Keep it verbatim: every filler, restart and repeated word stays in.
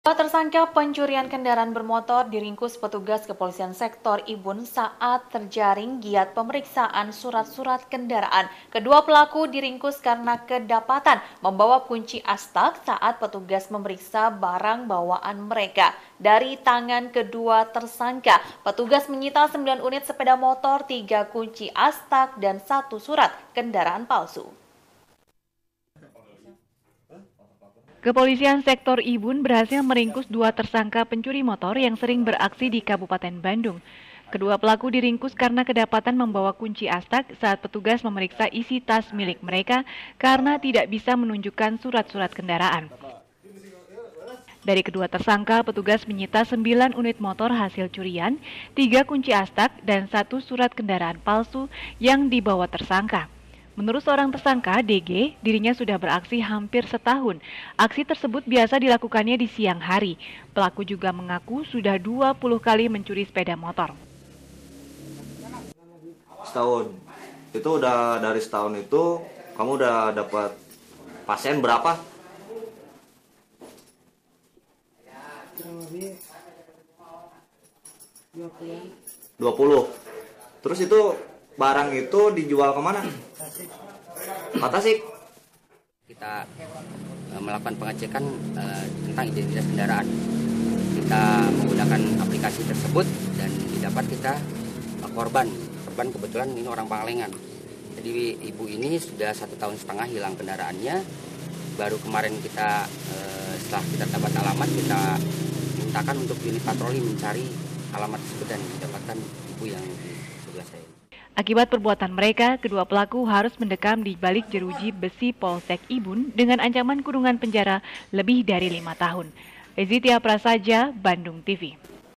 Dua tersangka pencurian kendaraan bermotor diringkus petugas kepolisian sektor Ibun saat terjaring giat pemeriksaan surat-surat kendaraan. Kedua pelaku diringkus karena kedapatan membawa kunci astak saat petugas memeriksa barang bawaan mereka. Dari tangan kedua tersangka, petugas menyita sembilan unit sepeda motor, tiga kunci astak, dan satu surat kendaraan palsu. Kepolisian sektor Ibun berhasil meringkus dua tersangka pencuri motor yang sering beraksi di Kabupaten Bandung. Kedua pelaku diringkus karena kedapatan membawa kunci astak saat petugas memeriksa isi tas milik mereka karena tidak bisa menunjukkan surat-surat kendaraan. Dari kedua tersangka, petugas menyita sembilan unit motor hasil curian, tiga kunci astak, dan satu surat kendaraan palsu yang dibawa tersangka. Menurut seorang tersangka, D G, dirinya sudah beraksi hampir setahun. Aksi tersebut biasa dilakukannya di siang hari. Pelaku juga mengaku sudah dua puluh kali mencuri sepeda motor. Setahun. Itu udah dari setahun itu, kamu udah dapat pasien berapa? Kurang lebih dua puluh. dua puluh. Terus itu barang itu dijual kemana? Pak Tasik. Kita uh, melakukan pengecekan uh, tentang identitas kendaraan. Kita menggunakan aplikasi tersebut dan didapat kita uh, korban. Korban kebetulan ini orang Pangalengan. Jadi ibu ini sudah satu tahun setengah hilang kendaraannya. Baru kemarin kita uh, setelah kita dapat alamat, kita mintakan untuk unit patroli mencari alamat tersebut dan didapatkan ibu yang di sebelah saya. Akibat perbuatan mereka, kedua pelaku harus mendekam di balik jeruji besi Polsek Ibun dengan ancaman kurungan penjara lebih dari lima tahun. Ezitia Prasaja, Bandung T V.